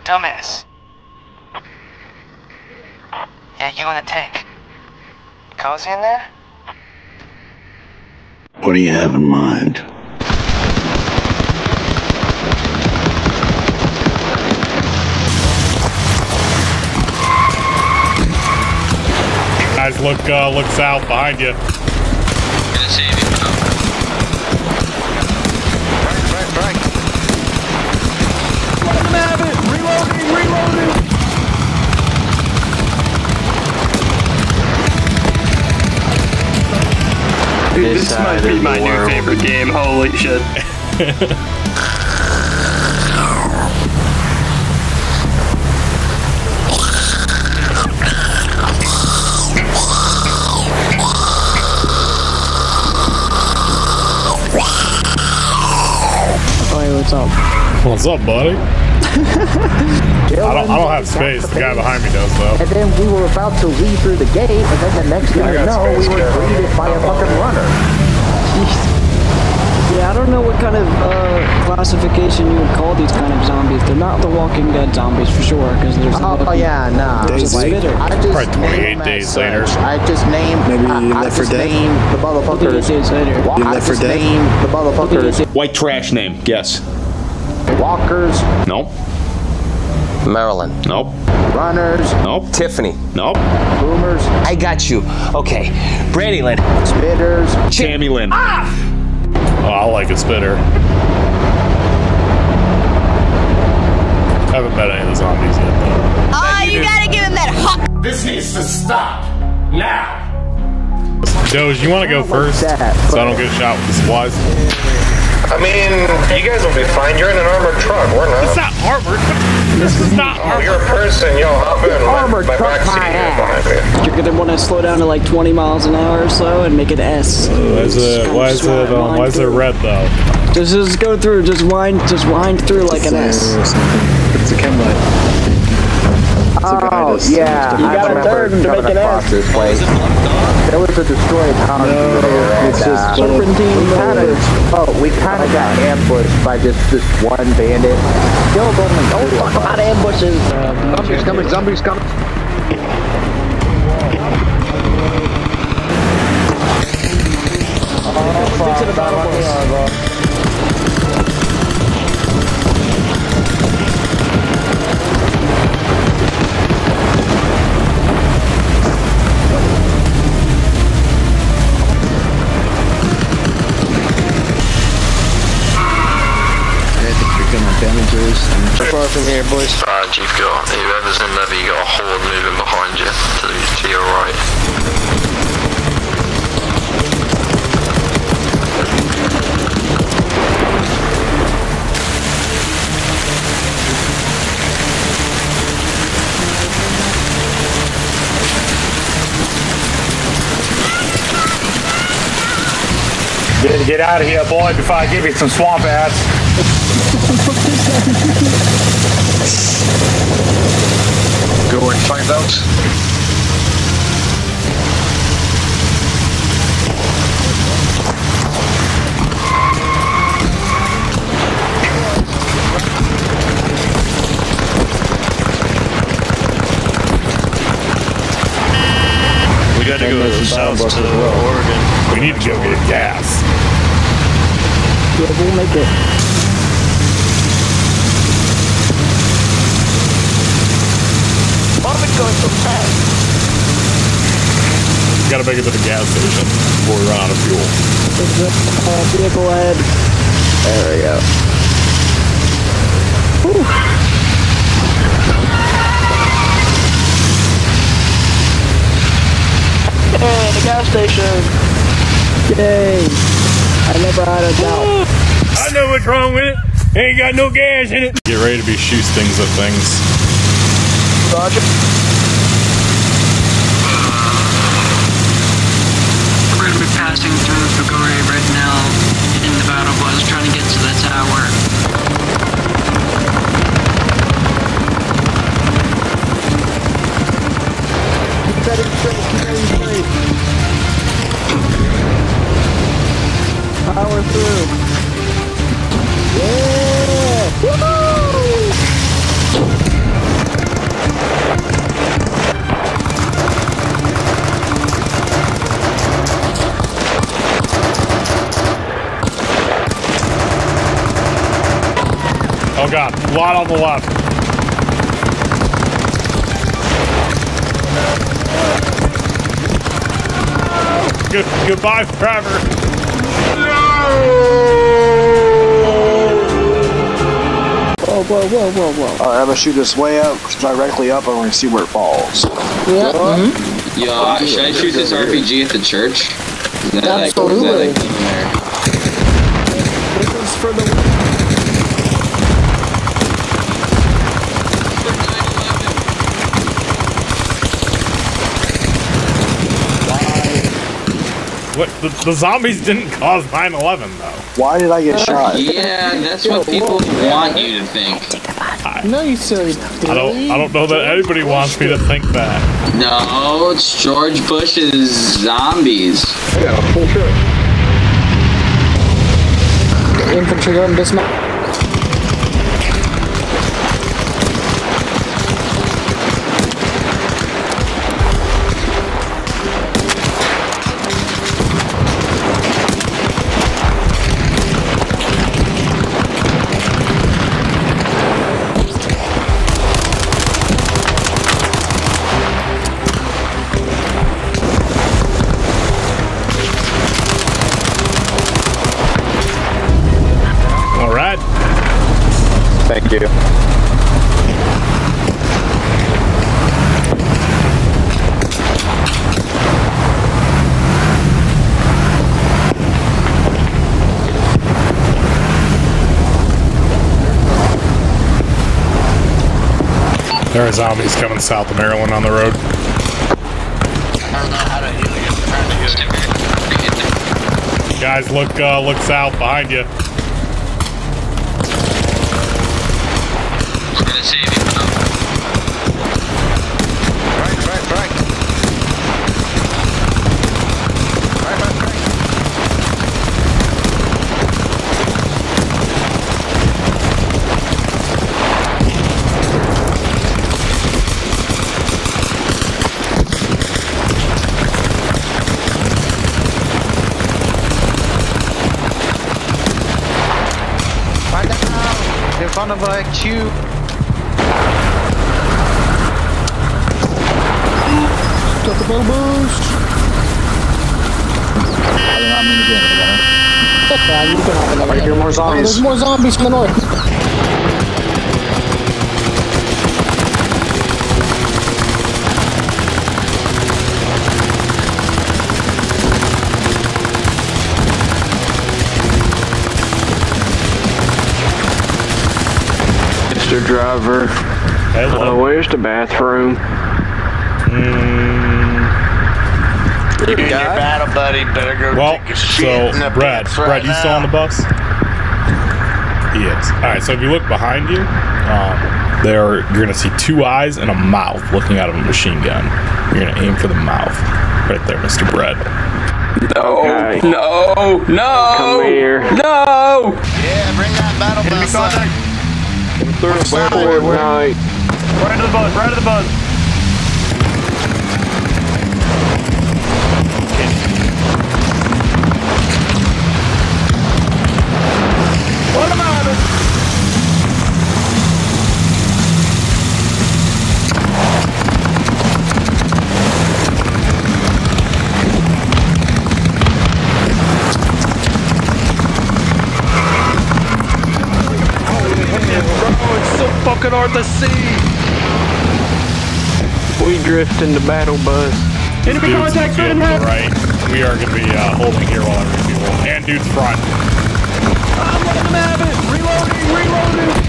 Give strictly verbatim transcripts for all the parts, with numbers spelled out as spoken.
Dumbass. Yeah, you on the tank. Cozy in there? What do you have in mind? Guys, look, uh, look south behind you. Gonna save you. Right, right, right. Let him have it! Reloading, reloading! Dude, this, this might be my new favorite game, holy shit. Hey, what's up? What's up, buddy? I don't, I don't have space. The guy behind me does, though. And then we were about to leave through the gate, and then the next thing you know, we were greeted by a fucking runner. Yeah, I don't know what kind of uh, classification you would call these kind of zombies. They're not the Walking Dead zombies for sure, because there's oh, a oh yeah, nah. There's a spitter. I just Probably twenty-eight days later. I just named. Maybe I, I Left four just Dead? named the motherfuckers. days later. Wa- You I Left four just Dead? named the motherfuckers. White trash name. Guess. Walkers, Nope. Marilyn. Nope. runners, Nope. Tiffany. Nope. boomers, I got you. Okay. Brandylyn. spitters. Tammy Lynn. Oh, I like a spitter. Haven't met any of the zombies yet, though. Oh, you gotta give him that hot. This needs to stop. Now. Doge, you want to go first? that, So I don't get shot with the supplies? I mean, you guys will be fine. You're in an armored truck. We're not. It's not armored. This is not Oh, armored. you're a person. Yo, hop in. Armored My, my truck back seat my here ass. behind me. You're gonna want to slow down to like twenty miles an hour or so and make it S. Why is it, why is it, um, why is it red, though? Just, just go through, just wind, just wind through like an S. It's a chem light. Oh, yeah. You I gotta remember turn to coming make an across S. this place. There was a destroyed house No, there, and it's uh, just Serpentine we kind Road. of, oh, we kind of got ambushed by just this one bandit. Killed only Don't two talk of them. about ambushes. Zombies coming, zombies coming. Get to the battle bus. Far from here, boys. Alright, you've got, whoever's in levy, you got a horde moving behind you to, to your right. Get, get out of here, boy, before I give you some swamp ass. Go and find out. We gotta go south to Oregon. We need to go get gas. Yeah, we'll make it. Why going so fast? Gotta make it to the gas station before we run out of fuel. Uh, vehicle ahead. There we go. Whew. Hey, the gas station. Yay. I never had a doubt. I know what's wrong with it. Ain't got no gas in it. Get ready to be shoot things at things. Roger. We're going to be passing through Fugore right now in the battle bus, trying to get to the tower. Keep heading straight, keep heading straight. Power through. Yeah! Woo! God, a lot on the left. Good, goodbye forever. Whoa, whoa, whoa, whoa, whoa. Alright, I'm gonna shoot this way up, directly up, and we're gonna see where it falls. Yeah. Mm-hmm. Yo, uh, should I shoot this R P G at the church? Is that Absolutely. Like, is that like This is for the. What? The, the zombies didn't cause nine eleven, though. Why did I get shot? Yeah, that's what people want you to think. I, no, you silly. I don't. I don't know that anybody wants me to think that. No, it's George Bush's zombies. Yeah, full trip. Infantry gun dismount. Thank you. There are zombies coming south of Maryland on the road. I don't know how to heal you. Guys, look, uh, look south behind you. I'm gonna save you. Right, right, right. Right, right, right. Find out now. They're gonna like you. Got the bow boost. Yeah, you can have another. I hear more Oh, zombies. there's more zombies from the north. Mister Driver, Hello. uh, where's the bathroom? Mm, You and your battle buddy better go well, take a so shit in the Brad, pits Brad, right you now. still on the bus? He is. All right. So if you look behind you, um, there you're gonna see two eyes and a mouth looking out of a machine gun. You're gonna aim for the mouth, right there, Mister Brad. No, Okay. no, no, Come here. no! Yeah, bring that battle bus up. Where, side? where, where, right. Right to the buzz, right to the buzz. What am I? Bro, it's so fucking hard to see. We drift in the battle bus. Enemy Dude's contact, good, good head. right? We are gonna be uh, holding here while I refuel. And dude's front. I'm letting them have it. Reloading, reloading.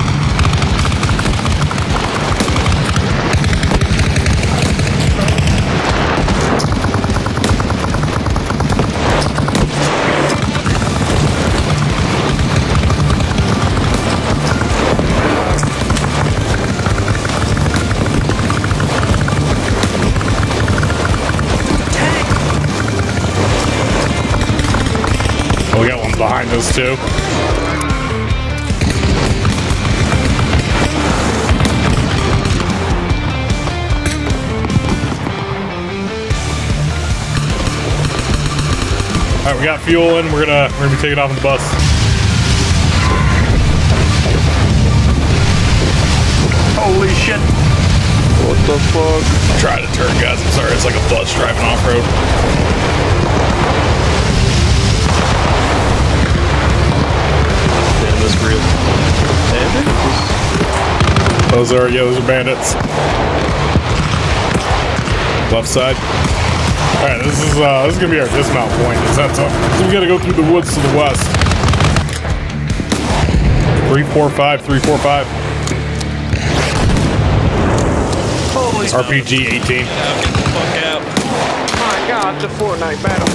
Oh, we got one behind us too. All right, we got fuel in. We're gonna we're gonna be taking off on the bus. Holy shit. What the fuck? Try to turn, guys. I'm sorry. It's like a bus driving off-road. Damn, that's real. Bandits? Those are, yeah, those are bandits. Left side. Alright, this is uh this is gonna be our dismount point. That's up. So we gotta go through the woods to the west. Three, four, five, three, four, five. Holy R P G eighteen. Get out, get the fuck out. My God, the Fortnite battle.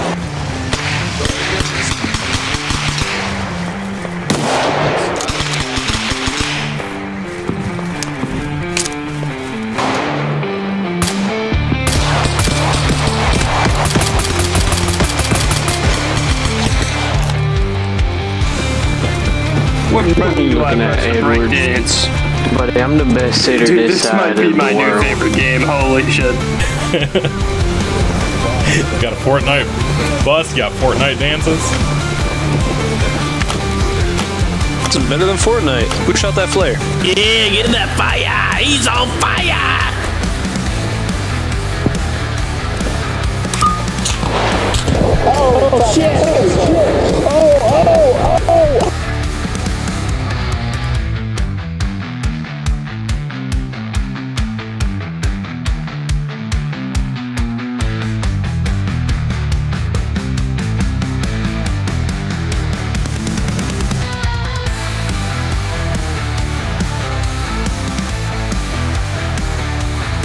What are you looking at, Edwards? Dance? Buddy, I'm the best hitter Dude, this, this side might be of my the new world. favorite game. Holy shit. Got a Fortnite bus, got Fortnite dances. It's better than Fortnite. Who shot that flare? Yeah, get that fire! He's on fire!